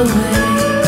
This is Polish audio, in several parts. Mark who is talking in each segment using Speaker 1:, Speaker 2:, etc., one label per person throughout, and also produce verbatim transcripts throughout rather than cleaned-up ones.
Speaker 1: away.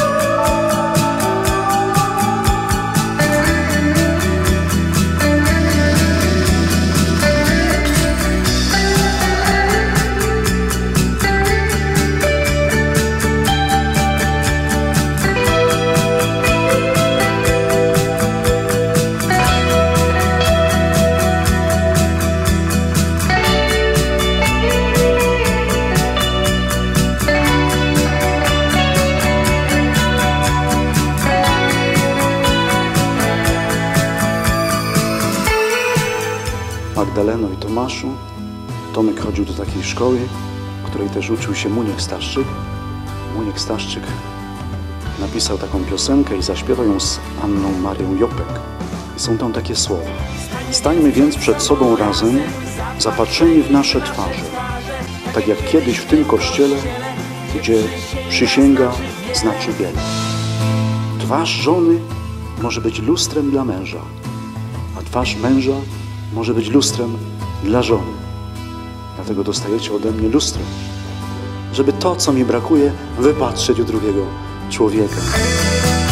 Speaker 2: Magdaleno i Tomaszu. Tomek chodził do takiej szkoły, w której też uczył się Muniek Staszczyk. Muniek Staszczyk napisał taką piosenkę i zaśpiewał ją z Anną Marią Jopek. I są tam takie słowa. Stańmy więc przed sobą razem, zapatrzeni w nasze twarze, tak jak kiedyś w tym kościele, gdzie przysięga znaczy wiele. Twarz żony może być lustrem dla męża, a twarz męża może być lustrem dla żony. Dlatego dostajecie ode mnie lustro, żeby to, co mi brakuje, wypatrzeć u drugiego człowieka.